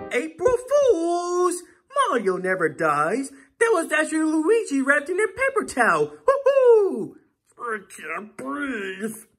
April Fools! Mario never dies. That was actually Luigi wrapped in a paper towel. Woohoo! I can't breathe.